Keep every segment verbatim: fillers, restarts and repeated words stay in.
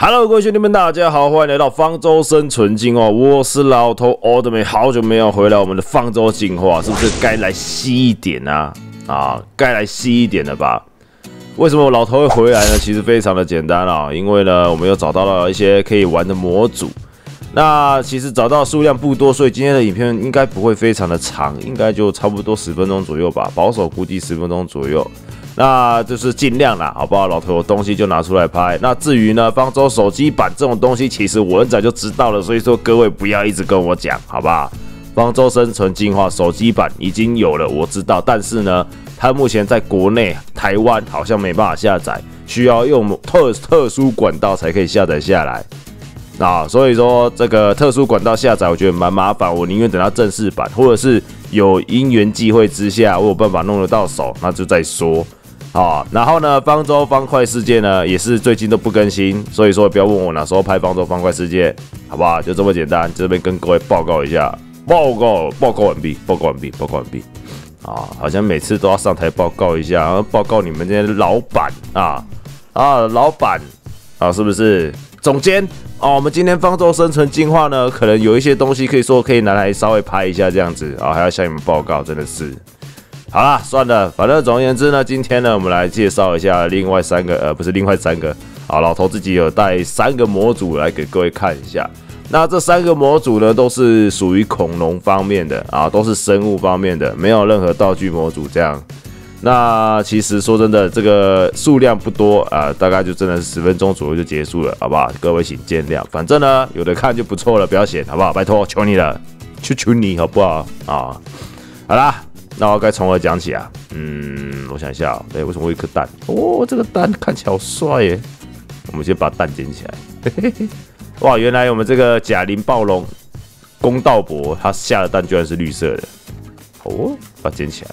Hello， 各位兄弟们，大家好，欢迎来到方舟生存进化。我是老头奥特曼，好久没有回来我们的方舟进化，是不是该来细一点啊？啊，该来细一点了吧？为什么我老头会回来呢？其实非常的简单啊，因为呢，我们又找到了一些可以玩的模组。那其实找到数量不多，所以今天的影片应该不会非常的长，应该就差不多十分钟左右吧，保守估计十分钟左右。那就是尽量啦，好不好？老头有东西就拿出来拍。那至于呢，方舟手机版这种东西，其实我很早就知道了，所以说各位不要一直跟我讲，好不好？方舟生存进化手机版已经有了，我知道，但是呢，它目前在国内台湾好像没办法下载，需要用特特殊管道才可以下载下来。啊，所以说这个特殊管道下载，我觉得蛮麻烦，我宁愿等到正式版，或者是有因缘际会之下，我有办法弄得到手，那就再说。啊，然后呢，方舟方块世界呢也是最近都不更新，所以说不要问我哪时候拍方舟方块世界，好不好？就这么简单，这边跟各位报告一下，报告报告完毕，报告完毕，报告完毕。啊，好像每次都要上台报告一下，然后报告你们这些老板啊啊，老板啊，是不是？总监哦，我们今天方舟生存进化呢，可能有一些东西可以说可以拿来稍微拍一下这样子啊，还要向你们报告，真的是。好啦，算了，反正总而言之呢，今天呢，我们来介绍一下另外三个，呃，不是另外三个，啊，老头自己有带三个模组来给各位看一下。那这三个模组呢，都是属于恐龙方面的啊，都是生物方面的，没有任何道具模组这样。那其实说真的，这个数量不多啊，大概就真的是十分钟左右就结束了，好不好？各位请见谅。反正呢，有的看就不错了，不要嫌，好不好？拜托，求你了，求求你，好不好？啊，好啦。那我该从何讲起啊？嗯，我想一下，哎、欸，为什么会有一颗蛋？哦，这个蛋看起来好帅耶！我们先把蛋捡起来。嘿嘿嘿，哇，原来我们这个甲鳞暴龙公道伯，他下的蛋居然是绿色的。哦，把它捡起来。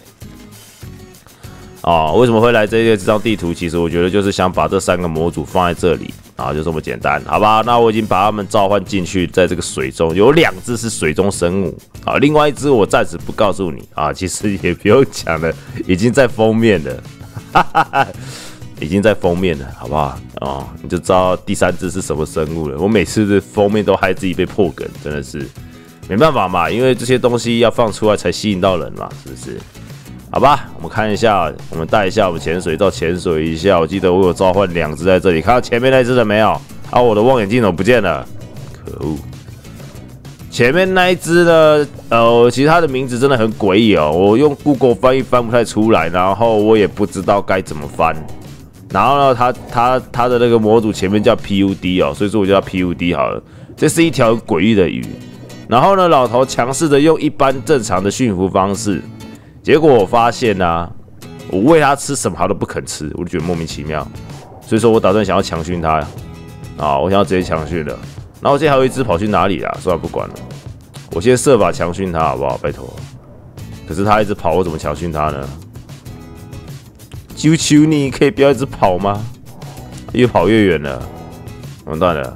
哦，为什么会来这这张地图？其实我觉得就是想把这三个模组放在这里，啊，就这么简单，好吧？那我已经把它们召唤进去，在这个水中，有两只是水中生物，啊，另外一只我暂时不告诉你，啊，其实也不用讲了，已经在封面了，哈哈哈，已经在封面了，好不好？哦，你就知道第三只是什么生物了。我每次的封面都害自己被破梗，真的是没办法嘛，因为这些东西要放出来才吸引到人嘛，是不是？好吧，我们看一下，我们带一下我们潜水罩潜水一下。我记得我有召唤两只在这里，看到前面那只了没有？啊，我的望远镜怎么不见了？可恶！前面那一只呢？呃，其实它的名字真的很诡异哦，我用 Google 翻译翻不太出来，然后我也不知道该怎么翻。然后呢，它它它的那个模组前面叫 P U D 哦，所以说我就叫 P U D 好了。这是一条诡异的鱼。然后呢，老头强势的用一般正常的驯服方式。结果我发现啊，我喂它吃什么它都不肯吃，我就觉得莫名其妙，所以说我打算想要强训它啊，我想要直接强训了。然后现在还有一只跑去哪里啦？算了，不管了，我先设法强训它好不好？拜托。可是它一直跑，我怎么强训它呢？求求你可以不要一直跑吗？越跑越远了，完蛋了。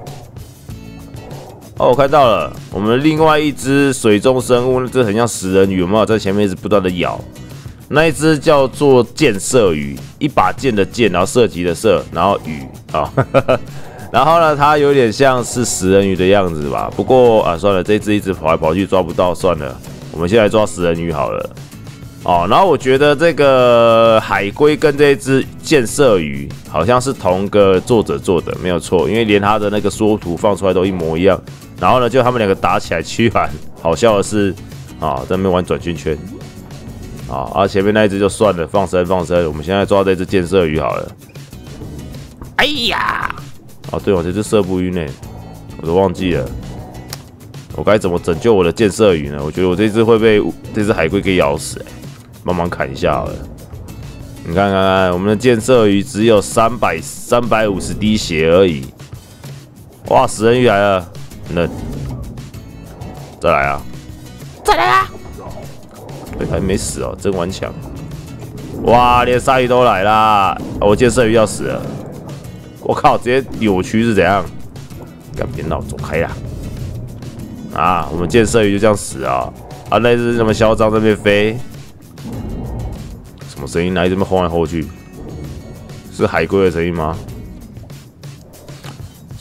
哦，我看到了，我们的另外一只水中生物，那只很像食人鱼，有没有在前面一直不断的咬？那一只叫做箭射鱼，一把剑的剑，然后射击的射，然后鱼啊，哦、然后呢，它有点像是食人鱼的样子吧？不过啊，算了，这只一直跑来跑去抓不到，算了，我们先来抓食人鱼好了。哦，然后我觉得这个海龟跟这只箭射鱼好像是同个作者做的，没有错，因为连它的那个缩图放出来都一模一样。然后呢，就他们两个打起来居然好笑的是，啊，在那边玩转圈圈，啊，啊前面那一只就算了，放生放生，我们现在抓这只箭射鱼好了。哎呀，哦对哦，这只射不晕呢，我都忘记了，我该怎么拯救我的箭射鱼呢？我觉得我这只会被这只海龟给咬死、欸，慢慢砍一下好了。你看看看，我们的箭射鱼只有三百三百五十滴血而已，哇，食人鱼来了！那再来啊！ 再来啊！ 对，还没死哦，真顽强！哇，连鲨鱼都来啦！我箭射鱼要死了！我靠，直接扭曲是怎样？干别闹，走开啦！啊，我们箭射鱼就这样死啊！啊，那只什么嚣张在那边飞？什么声音？哪里这么晃来晃去？是海龟的声音吗？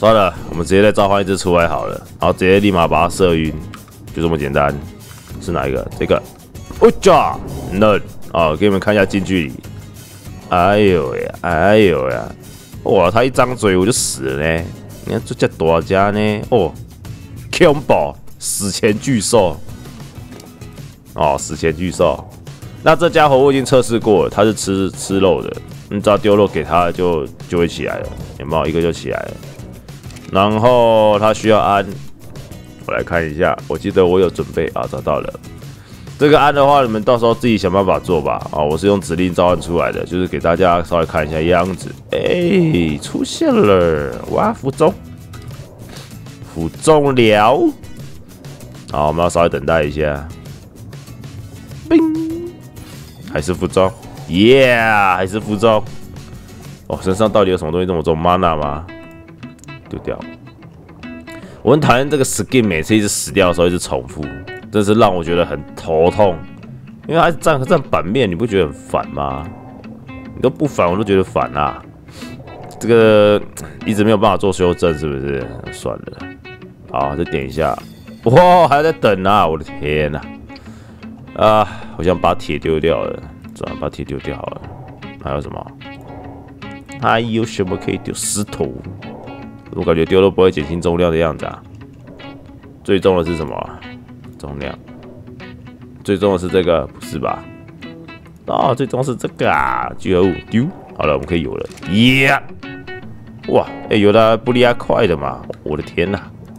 算了，我们直接再召唤一只出来好了，然后直接立马把它射晕，就这么简单。是哪一个？这个。哦呀，那啊，给你们看一下近距离。哎呦呀，哎呦呀，哇，他一张嘴我就死了呢。你看这叫大家呢，哦 ，combo 史前巨兽。哦，史前巨兽。那这家伙我已经测试过了，他是吃吃肉的，你只要丢肉给他就就会起来了，有没有？一个就起来了。然后他需要安，我来看一下，我记得我有准备啊，找到了。这个安的话，你们到时候自己想办法做吧。啊，我是用指令召唤出来的，就是给大家稍微看一下样子。哎、欸，出现了，哇，附中，附中了。好，我们要稍微等待一下。冰，还是附中 ，Yeah， 还是附中。哦，身上到底有什么东西这么重 ？mana 吗？丢掉。我很讨厌这个 skin 每次一直死掉的时候一直重复。真是让我觉得很头痛，因为它占占版面，你不觉得很烦吗？你都不烦，我都觉得烦啊。这个一直没有办法做修正，是不是？算了，好，再点一下。哇，还在等啊！我的天哪！啊，我想把铁丢掉了，算了，把铁丢掉好了。还有什么？还有什么可以丢？石头。我感觉丢都不会减轻重量的样子啊。最重的是什么？重量，最重的是这个，不是吧？啊，最重是这个啊，聚合物丢，好了，我们可以有了，耶！哇，哎、欸，有的布利亚快的嘛，我的天哪，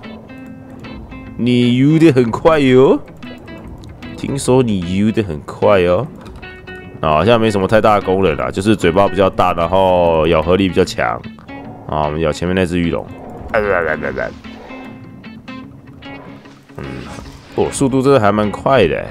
你游的很快哟，听说你游的很快哟，啊，好像没什么太大的功能啦，就是嘴巴比较大，然后咬合力比较强，啊，我们咬前面那只鱼龙，嗯。哦，速度真的还蛮快的。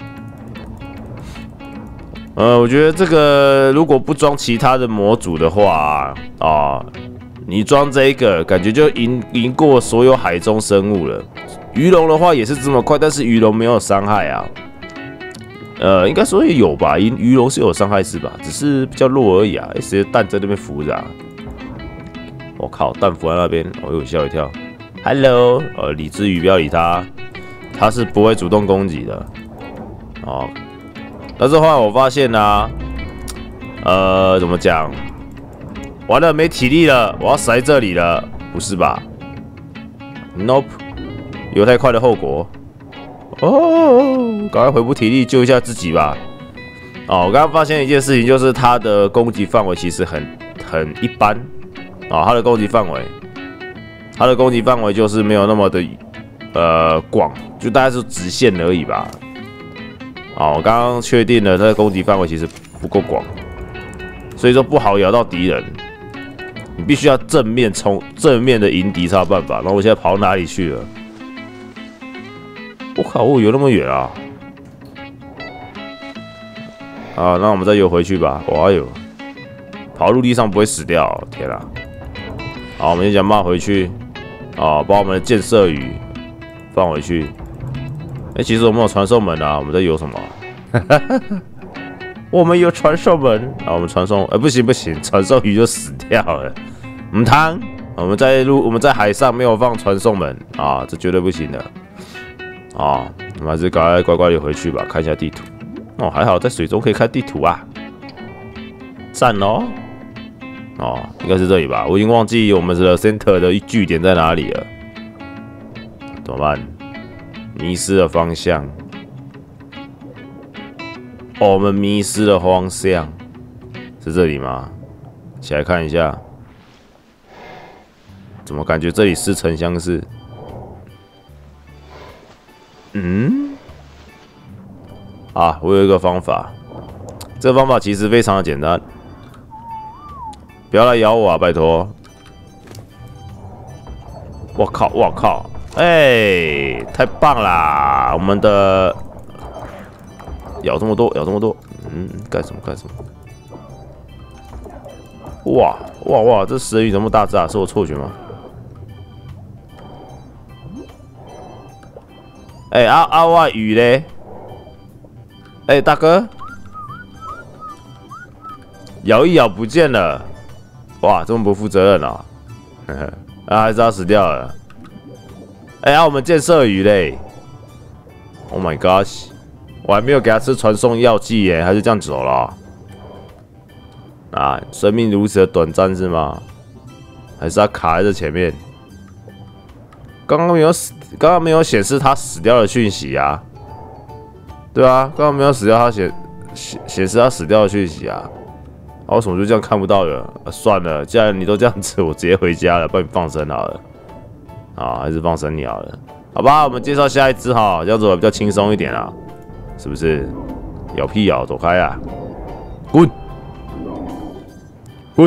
呃，我觉得这个如果不装其他的模组的话，啊，你装这个，感觉就赢赢过所有海中生物了。鱼龙的话也是这么快，但是鱼龙没有伤害啊。呃，应该说也有吧，鱼鱼龙是有伤害是吧？只是比较弱而已啊。谁的蛋在那边浮着啊？我靠，蛋浮在那边，我又吓我一跳。Hello， 呃，理智鱼不要理他。它是不会主动攻击的，哦。但是后来我发现呢、啊，呃，怎么讲？完了，没体力了，我要死在这里了，不是吧 ？Nope， 有太快的后果。哦，赶快回补体力，救一下自己吧。哦，我刚刚发现一件事情，就是它的攻击范围其实很很一般。哦，它的攻击范围，它的攻击范围就是没有那么的。呃，广就大概是直线而已吧。哦，我刚刚确定了，它的攻击范围其实不够广，所以说不好咬到敌人。你必须要正面冲，正面的迎敌才有办法。然后我现在跑到哪里去了？我靠，我游那么远啊！啊，那我们再游回去吧。哇哟，跑陆地上不会死掉、哦，天啊！好，我们先想办法回去。哦，把我们的箭射鱼。放回去。哎、欸，其实我们有传送门啊，我们在游什么？我们有传送门啊，我们传送，哎、欸，不行不行，传送鱼就死掉了。唔汤，我们在路，我们在海上没有放传送门啊，这绝对不行的。啊，我们还是赶快乖乖的回去吧，看一下地图。哦，还好在水中可以看地图啊，赞哦。哦，应该是这里吧，我已经忘记我们的 center 的据点在哪里了。怎么办？迷失了方向。哦，我们迷失了方向，是这里吗？起来看一下。怎么感觉这里似曾相识？嗯？啊，我有一个方法。这个方法其实非常的简单。不要来咬我啊，拜托！我靠！我靠！哎、欸，太棒啦！我们的咬这么多，咬这么多，嗯，干什么干什么？哇哇哇！这食人鱼怎么大只啊？是我错觉吗？哎、欸，阿阿哇鱼嘞？哎、欸，大哥，咬一咬不见了，哇，这么不负责任啊！呵呵， 啊，还是他死掉了。哎、欸、呀，啊、我们建设鱼嘞 ！Oh my gosh， 我还没有给他吃传送药剂耶，还是这样走了？啊，生命如此的短暂是吗？还是他卡在这前面？刚刚没有死，刚刚没有显示他死掉的讯息啊。对啊，刚刚没有死掉，他显显显示他死掉的讯息啊。啊，为什么就这样看不到了？啊、算了，既然你都这样子，我直接回家了，帮你放生好了。啊，还是放生你好了，好吧？我们介绍下一只哈，这样子比较轻松一点啊，是不是？咬屁咬，走开啊！滚！滚！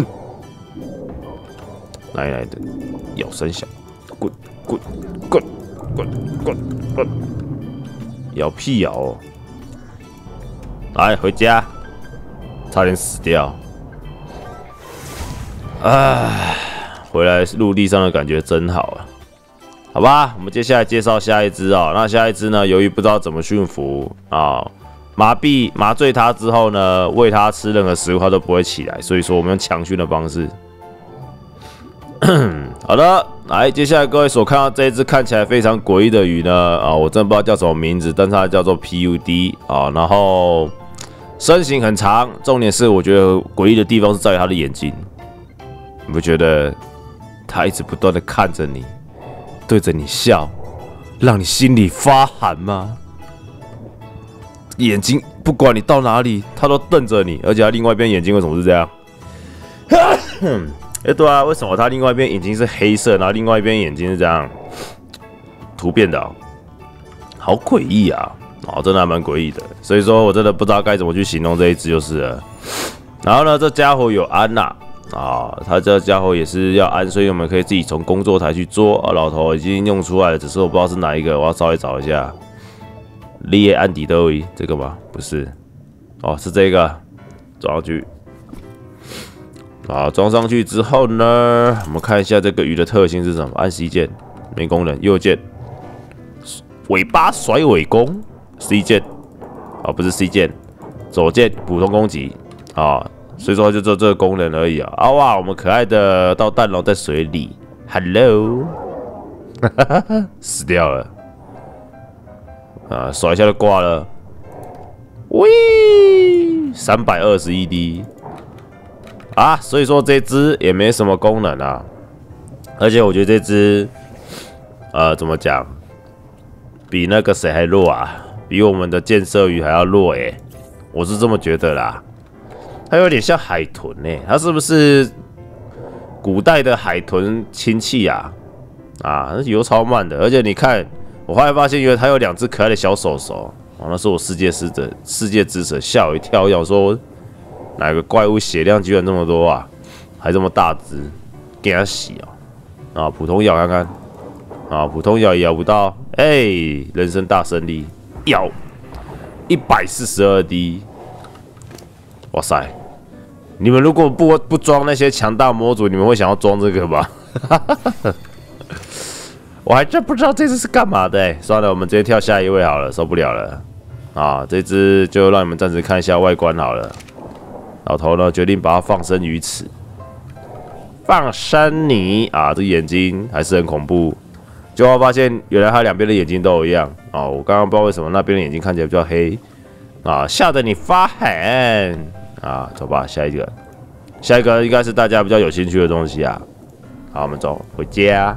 哪里来的？咬声小，滚滚滚滚滚滚！咬屁咬哦！来回家，差点死掉。唉，回来陆地上的感觉真好啊！好吧，我们接下来介绍下一只啊、哦。那下一只呢？由于不知道怎么驯服啊，麻痹麻醉它之后呢，喂它吃任何食物它都不会起来，所以说我们用强训的方式。好的，来，接下来各位所看到这一只看起来非常诡异的鱼呢，啊，我真的不知道叫什么名字，但是它叫做 P U D 啊，然后身形很长，重点是我觉得诡异的地方是在于它的眼睛，你不觉得它一直不断的看着你，对着你笑，让你心里发寒吗？眼睛不管你到哪里，它都瞪着你，而且它另外一边眼睛为什么是这样？哎、欸，对啊，为什么它另外一边眼睛是黑色，然后另外一边眼睛是这样突变的、喔？好诡异啊！哦，真的还蛮诡异的。所以说我真的不知道该怎么去形容这一只就是了。然后呢，这家伙有安呐、啊，啊，他这家伙也是要安，所以我们可以自己从工作台去做。啊，老头已经用出来了，只是我不知道是哪一个，我要稍微找一下。利安迪德维这个吗？不是，哦，是这个，装上去。啊，装上去之后呢，我们看一下这个鱼的特性是什么？按 C 键，没功能；右键，尾巴甩尾攻 ；C 键，啊，不是 C 键，左键普通攻击啊。所以说就做这个功能而已啊。啊哇，我们可爱的到蛋龙在水里 ，Hello， 死掉了。啊，甩一下就挂了。喂，三百二十一滴。啊，所以说这只也没什么功能啊，而且我觉得这只，呃，怎么讲，比那个谁还弱啊？比我们的箭射鱼还要弱诶、欸，我是这么觉得啦。它有点像海豚诶、欸，它是不是古代的海豚亲戚啊？啊，那游超慢的，而且你看，我后来发现，原来它有两只可爱的小手手，哦，那是我世界之者，世界之者，吓我一跳，我想说。哪个怪物血量居然这么多啊？还这么大只，给它洗哦！啊，普通咬看看，啊，普通咬也咬不到，哎、欸，人生大胜利，咬一百四十二滴，哇塞！你们如果不不装那些强大模组，你们会想要装这个吗？我还真不知道这只是干嘛的、欸。算了，我们直接跳下一位好了，受不了了。啊，这只就让你们暂时看一下外观好了。老头呢，决定把它放生于此。放生你啊！这眼睛还是很恐怖。结果发现，原来他两边的眼睛都一样啊！我刚刚不知道为什么那边的眼睛看起来比较黑啊，吓得你发寒啊！走吧，下一个，下一个应该是大家比较有兴趣的东西啊。好，我们走回家。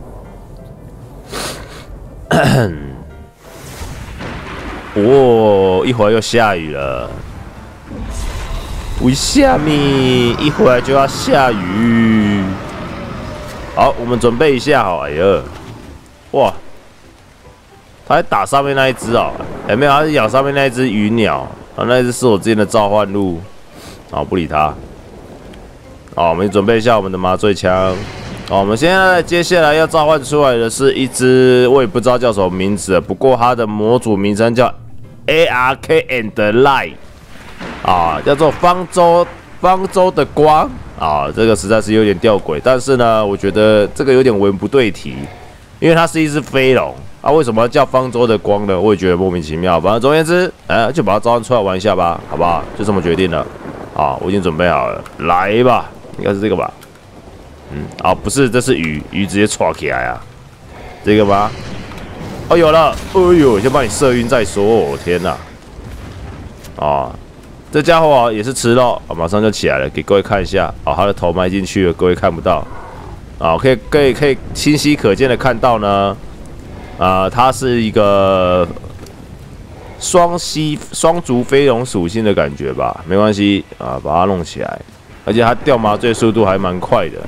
哦，一会儿又下雨了。为虾米一回来就要下雨？好，我们准备一下好。哎呀，哇！他还打上面那一只哦，哎没有，他是咬上面那一只鱼鸟啊，那一只是我之前的召唤鹿。好，不理他。好，我们准备一下我们的麻醉枪。好，我们现在接下来要召唤出来的是一只，我也不知道叫什么名字，不过它的模组名称叫 A R K and Light。啊，叫做方舟，方舟的光啊，这个实在是有点吊诡，但是呢，我觉得这个有点文不对题，因为它是一只飞龙啊，为什么要叫方舟的光呢？我也觉得莫名其妙。反正总而言之，哎，就把它召唤出来玩一下吧，好不好？就这么决定了。啊，我已经准备好了，来吧，应该是这个吧。 嗯，啊，不是，这是鱼，鱼直接戳起来啊，这个吗？哦，有了，哎呦，先把你射晕再说，我天哪！啊，这家伙啊也是吃肉，啊，马上就起来了，给各位看一下，啊，他的头埋进去了，各位看不到，啊，可以可以可以清晰可见的看到呢，啊，它是一个双膝双足飞龙属性的感觉吧，没关系啊，把它弄起来，而且它掉麻醉速度还蛮快的。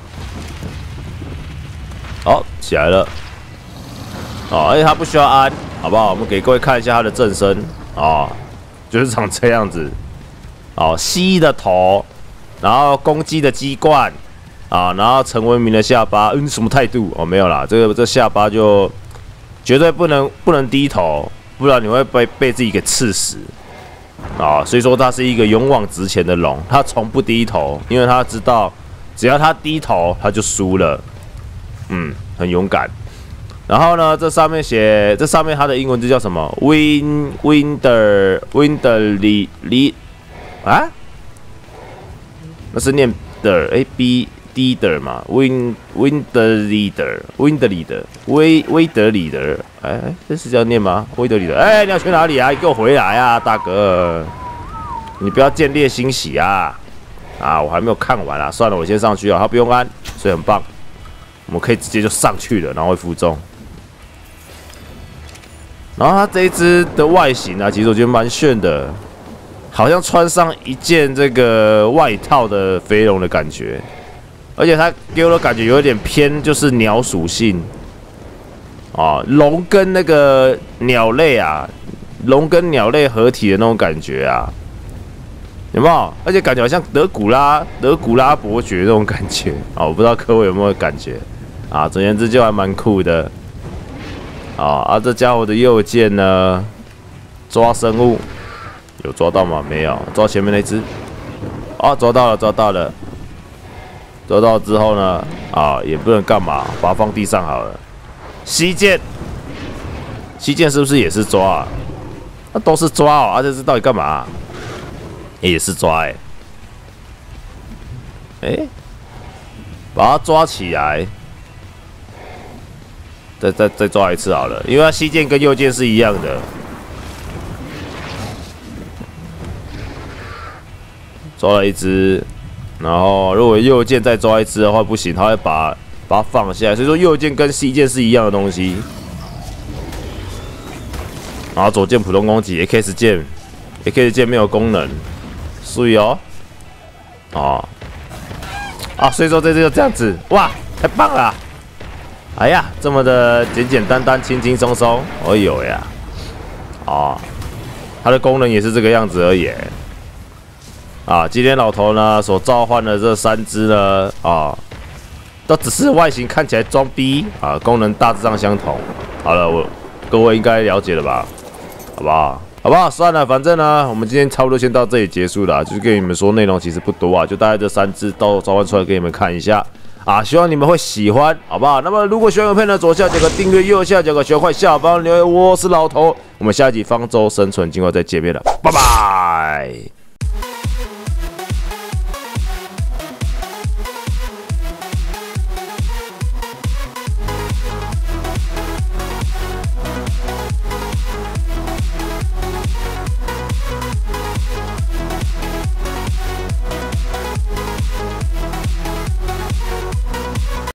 好，起来了。哦，而且它不需要安，好不好？我们给各位看一下它的正身啊，就是长这样子。哦，蜥蜴的头，然后公鸡的鸡冠啊，然后陈文明的下巴，嗯，什么态度？哦，没有啦，这个这下巴就绝对不能不能低头，不然你会被被自己给刺死啊。所以说它是一个勇往直前的龙，它从不低头，因为它知道只要它低头，它就输了。嗯，很勇敢。然后呢，这上面写，这上面它的英文字叫什么 ？Win Winder Winder Li Li 啊？那是念的，哎 ，B D 的嘛 ？Win Winder Leader Winder Leader 威威德里德，哎哎，这是这样念吗？威德里德，哎，你要去哪里啊？你给我回来啊，大哥！你不要见猎心喜啊！啊，我还没有看完啊，算了，我先上去啊，他不用安，所以很棒。我们可以直接就上去了，然后会负重。然后它这一只的外形啊，其实我觉得蛮炫的，好像穿上一件这个外套的飞龙的感觉，而且它给我的感觉有点偏就是鸟属性啊，龙跟那个鸟类啊，龙跟鸟类合体的那种感觉啊，有没有？而且感觉好像德古拉德古拉伯爵那种感觉啊，我不知道各位有没有感觉。啊，总而言之就还蛮酷的，啊啊，这家伙的右键呢，抓生物有抓到吗？没有，抓前面那只，啊，抓到了，抓到了，抓到之后呢，啊，也不能干嘛，把它放地上好了。西剑，西剑是不是也是抓啊？那、啊、都是抓哦，啊，这是到底干嘛、啊？也是抓哎、欸，哎、欸，把它抓起来。再再再抓一次好了，因为它西键跟右键是一样的。抓了一只，然后如果右键再抓一只的话不行，它会把把它放下来。所以说右键跟西键是一样的东西。然后左键普通攻击 ，X 键 ，X 键没有功能，所以哦，哦，啊，所以说这只就这样子，哇，太棒了！哎呀，这么的简简单单、轻轻松松，哎呦呀，哦，它的功能也是这个样子而已。啊，今天老头呢所召唤的这三只呢，啊，都只是外形看起来装逼啊，功能大致上相同。好了，我各位应该了解了吧？好不好？好不好？算了，反正呢，我们今天差不多先到这里结束了，就是跟你们说内容其实不多啊，就大概这三只都召唤出来给你们看一下。啊，希望你们会喜欢，好不好？那么如果喜欢影片呢，左下角个订阅，右下角个学坏下方留言。我是老头，我们下一集方舟生存计划再见面了，拜拜。